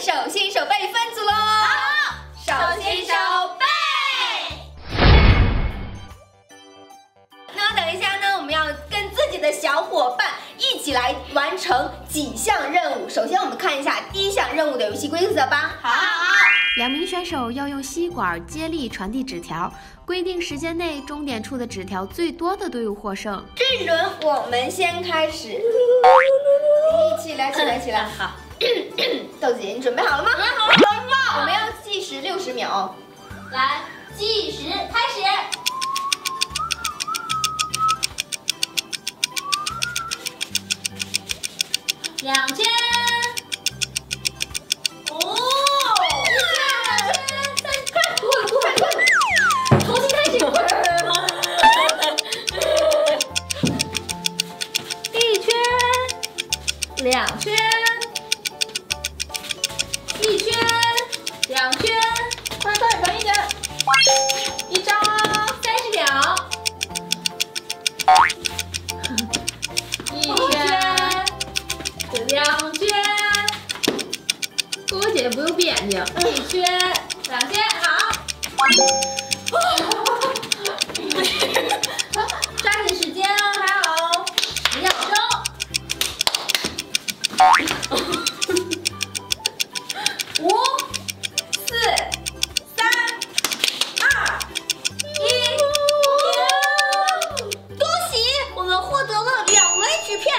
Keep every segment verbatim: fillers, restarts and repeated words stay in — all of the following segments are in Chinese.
手心手背分组喽！好，手心手背。那等一下呢，我们要跟自己的小伙伴一起来完成几项任务。首先，我们看一下第一项任务的游戏规则吧。好。好两名选手要用吸管接力传递纸条，规定时间内终点处的纸条最多的队伍获胜。 这一轮我们先开始，一起来，起来，起来。好，豆子姐，你准备好了吗？准备好了，好了。我们要计时六十秒， 来，计时开始。两圈。哦。 两圈，一圈，两圈，快快快一点！一张，三十秒。一圈，两圈，多姐不用闭眼睛。一圈，两圈，好。抓紧时间哦，还有十秒钟。 五、四、三、二、一，恭喜！我们获得了两枚纸片。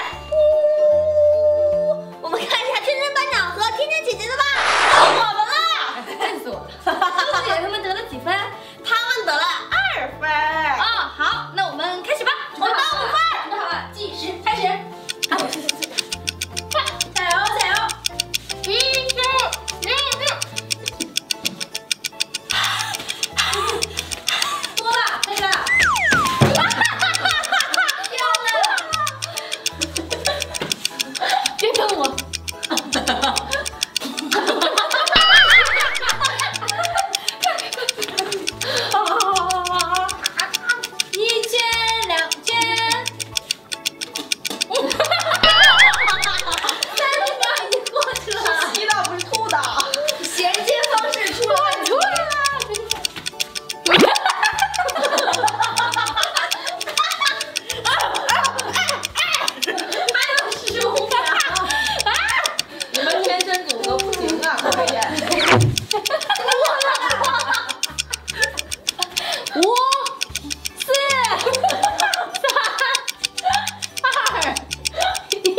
我们看一下天真班长和天真姐姐的吧。我们啦！气死我了！周姐他们得了几分？他们得了二分。啊，好，那我们开始吧。我们得五分。准备好了，计时开始。啊，我去去去。 加油加油！一六六六，多了，可以了。漂亮！别瞪我。一圈两圈。 吸到不是吐的，衔接方式出了问题。还有十五秒，你们天真组合不行啊，可以。五、四、三、二、一。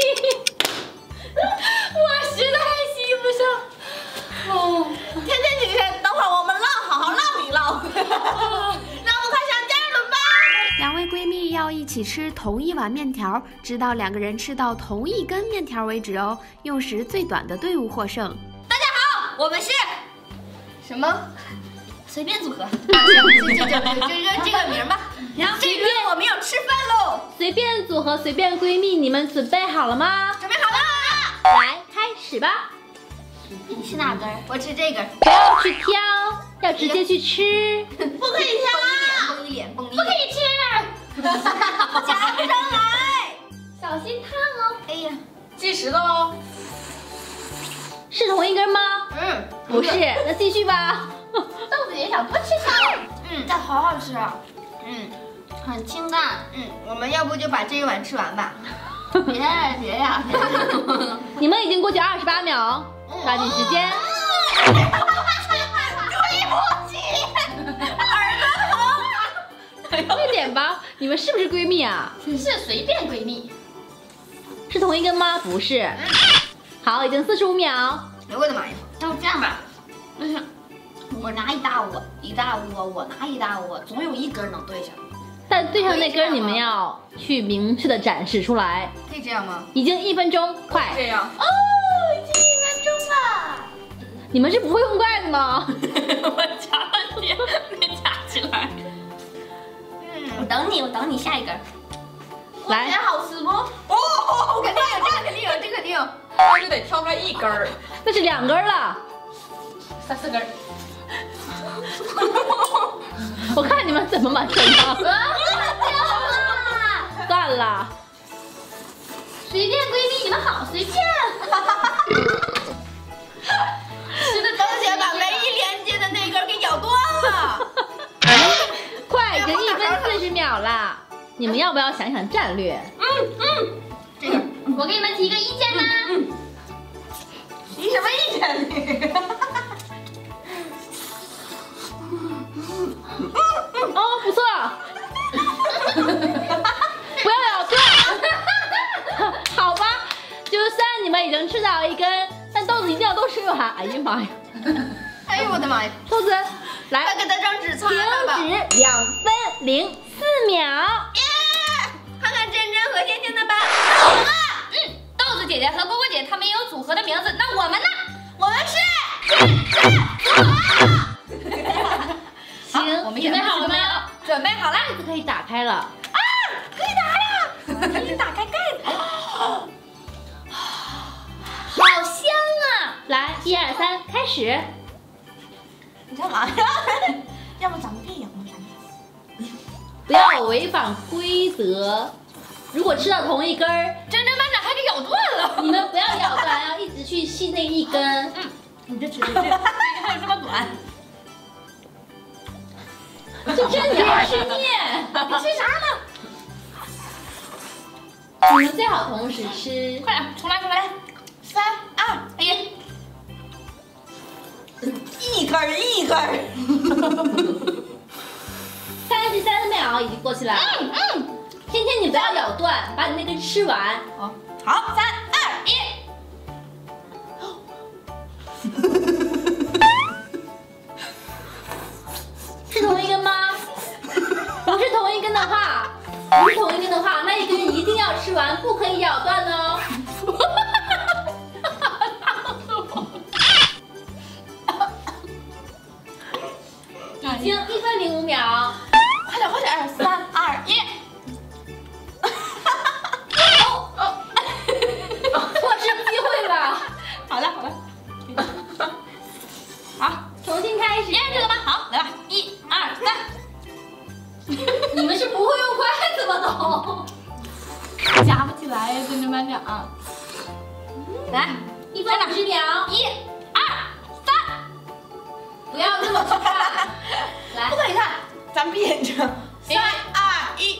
我实在吸不上。哦，天天姐姐，等会儿我们唠，好好唠一唠。那我们快上第二轮吧。 两位闺蜜要一起吃同一碗面条，直到两个人吃到同一根面条为止哦。用时最短的队伍获胜。 大家好，我们是什么？ 随便组合。 啊，行，就就就就就这个名吧。然后这一轮我们要吃饭喽。 随便组合，随便闺蜜，你们准备好了吗？ 准备好了。 来，开始吧。你吃哪根？ 我吃这个。 不要去挑，要直接去吃。 不可以挑啊！崩一脸，崩一脸， 不可以吃。 夹不上来， 小心烫哦。 哎呀，计时喽。 是同一根吗？ 嗯， 不是。那继续吧。豆子也想多吃点。 嗯，但好好吃啊。嗯，很清淡。嗯，我们要不就把这一碗吃完吧。 别别呀！你们已经过去二十八秒，抓紧时间。 对不起，耳朵疼。 快点吧，你们是不是闺蜜啊？ 是随便闺蜜。 是同一根吗？不是。好，已经四十五秒。 哎我的妈呀！ 要不这样吧， 嗯， 我拿一大窝，一大窝，我拿一大窝，总有一根能对上。但对上那根你们要去明确的展示出来。 可以这样吗？ 已经一分钟，快！ 这样。 哦，已经一分钟了。你们是不会用筷子吗？ 我夹了点，没夹起来。嗯， 我等你，我等你下一根。来， 好吃不？哦，肯定有，这个肯定有，这个肯定有。那就得挑出来一根儿。 那是两根了。 三四根。 我看你们怎么完成的。算了，随便闺蜜，你们好随便。 快，已经一分四十秒啦！你们要不要想想战略？ 嗯嗯，这个我给你们提个意见啦。 嗯，提什么意见你？ 哦，不错。不要咬断。好吧，就算你们已经吃到一根，但豆子一定要都吃完。哎呀妈呀！ 哎呦我的妈呀！ 豆子，来， 快给他张纸擦停了吧。 止两分零四秒。 耶！看看真真和天天的吧。 好了，嗯，豆子姐姐和蝈蝈姐她们也有组合的名字，那我们呢？ 我们是真真组合。 行， 我们准备好了没有？ 准备好了， 盖子可以打开了。 啊，可以打了，可以打开盖子。 好香啊！来，一二三，开始。 你干嘛呀？要不咱们别咬了，咱们。 不要违反规则。如果吃到同一根儿， 真真班长还给咬断了。 你们不要咬断，要一直去吸那一根。 嗯，你这吃这这还有这么短？ 这真的是念， 你吃啥呢？ 你们最好同时吃。 快点，重来重来，三二一，一根儿一根儿。 三十三秒已经过去了。 嗯嗯， 天天你不要咬断，把你那根吃完。 好，好，三二一。 是同一根吗？不是同一根的话，不是同一根的话，那一根一定要吃完，不可以咬断哦。已经一分零五秒， 快点快点，三二一。 哦哦，错失机会了。 好了好了，好， 重新开始。 验这个吧，好，来吧，一二三。 你们是不会用筷子吗？都夹不起来呀，真真班长。来， 一分五十秒， 一二三， 不要这么快。来， 不可以看，咱们闭眼睛。三二一。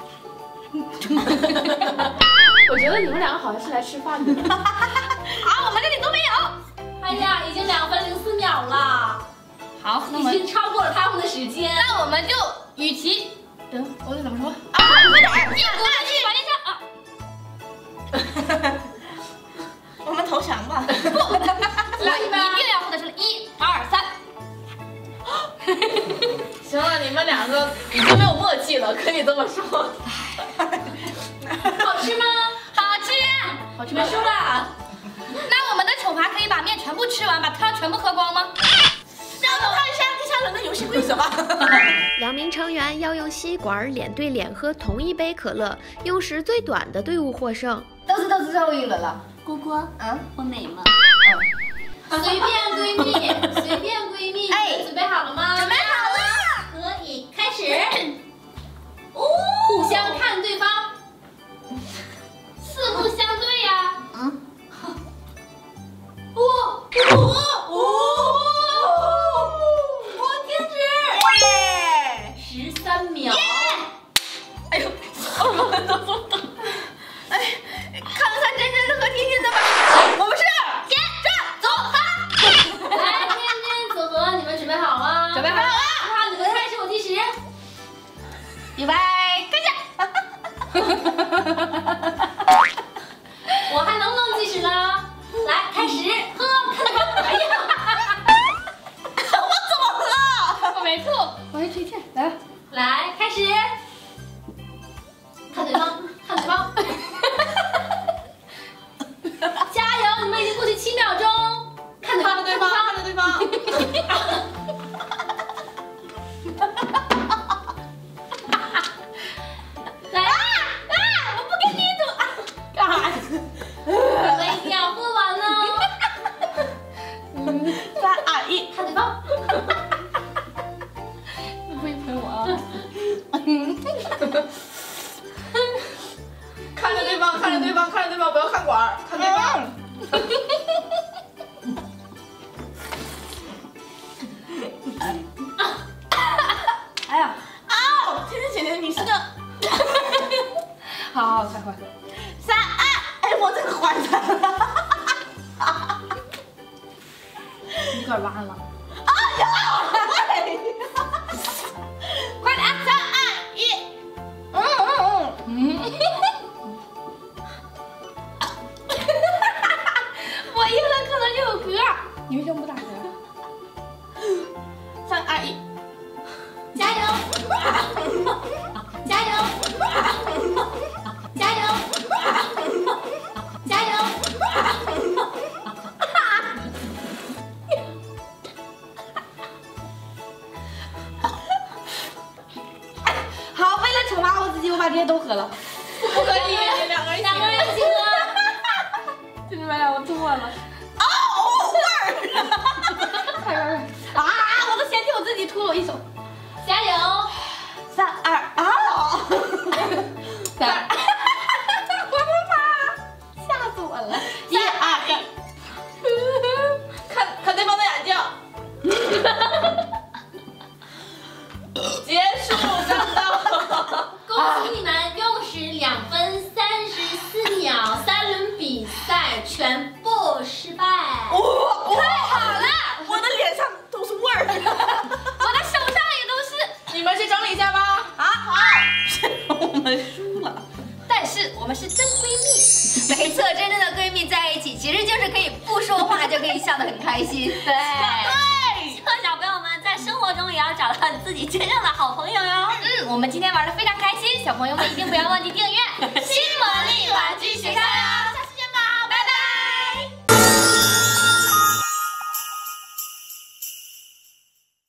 我觉得你们两个好像是来吃饭的。 好，我们这里都没有。 哎呀，已经两分零四秒了， 好，那已么经超过了他们的时间。 那我们就与其等我得怎么说啊？快点，一鼓作气，把那枪啊！我们投降吧。不，我一定要说的是一二三。 行了，你们两个已经没有默契了，可以这么说。 好吃吗？ 好吃。 好吃，你们输了。 那我们的惩罚可以把面全部吃完，把汤全部喝光吗？让我们看一下地下人的游戏规则吧。 两名成员要用吸管脸对脸喝同一杯可乐，用时最短的队伍获胜。 都是都是最后一轮了。 蝈蝈， 嗯， 我美吗？ 嗯。 随便闺蜜，随便闺蜜， 哎你们准备好了吗？ 准备好了。 可以开始。哦，互相看对方，四目相对呀。 嗯。 哦哦哦！我停止。 耶！ 十三秒。 哎呦，哎，看看真真和天天的吧，我们是天真组合。 来，天天组合，你们准备好吗？ 准备好了。 好，你们开始，我计时。 预备，开始。 我还能不能计时呢？来，开始喝。哎呀， 我怎么喝？ 我没吐。 我是推荐，来吧。 来，开始。看对方，看对方。加油！你们已经过去七秒钟。看对方， 对方，看着对方。 来啊啊！我不跟你赌。 干啥？ 你们一定要喝完哦。 嗯，三二一， 看对方。 你不会喷我啊？ 看着对方，看着对方，看着对方，不要看管儿，看对方。 好好，快快。 三二，哎，我这个坏蛋。 一块完了。 啊呀！快点，三二一。嗯嗯嗯。 我赢了，可能就有嗝。你为什么不打嗝？ 三二一， 加油！加油！加油！加油！好，为了惩罚我自己，我把这些都喝了。 不可以，两个人两个人一起喝。兄弟们，我吐了。 哦，味儿！ 快点！啊！我都嫌弃我自己吐了我一手。加油！ 三二啊！ 三。我的妈！吓死我了！ 一二三，看看对方的眼睛。结束战斗。 恭喜你们，用时两分三十四秒，三轮比赛全部失败。 哇，太好了！我的脸上都是味儿， 我的手上也都是。 你们去整理一下吧。啊，好。我们输了， 但是我们是真闺蜜。 没错，真正的闺蜜在一起，其实就是可以不说话就可以笑得很开心。 对。 希望小朋友们在生活中也要找到自己真正的好朋友哟。 嗯，我们今天玩的非常开心，小朋友们一定不要忘记订阅《新魔力玩具学校》哟。